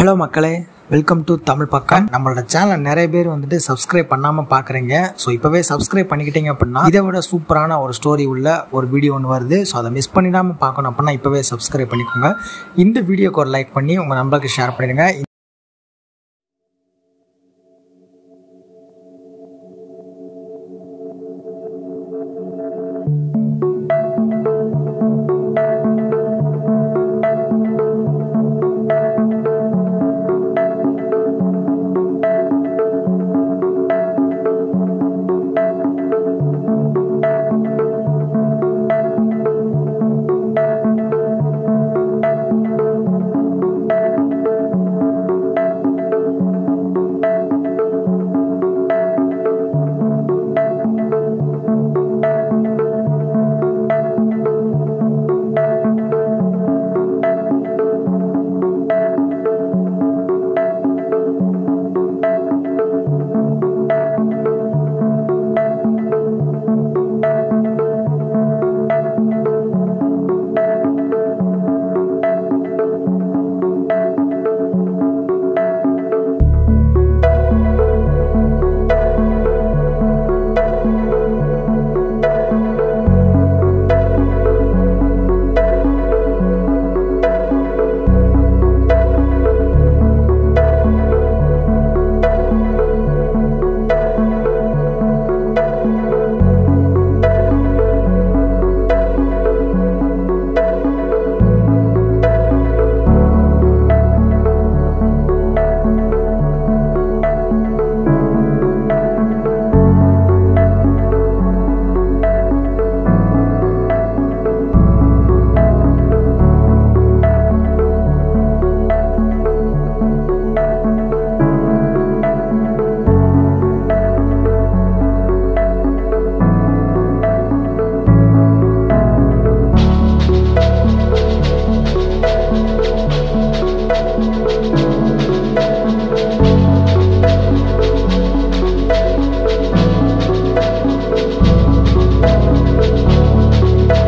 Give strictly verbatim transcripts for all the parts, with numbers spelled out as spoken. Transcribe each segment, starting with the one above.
Hello மக்களே, welcome to Tamil பக்கம். நம்மளோட சேனல் நிறைய பேர் வந்துட்டு சப்ஸ்கிரைப் பண்ணாமல் பார்க்குறீங்க. ஸோ இப்போவே சப்ஸ்கிரைப் பண்ணிக்கிட்டீங்க அப்படின்னா இதை விட சூப்பரான ஒரு ஸ்டோரி உள்ள ஒரு வீடியோ ஒன்று வருது. ஸோ அதை மிஸ் பண்ணிடாமல் பார்க்கணும் அப்படின்னா இப்போவே சப்ஸ்கிரைப் பண்ணிக்கோங்க. இந்த வீடியோக்கு ஒரு லைக் பண்ணி உங்கள் நண்பர்களுக்கு ஷேர் பண்ணிடுங்க.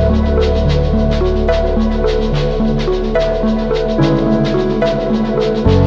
You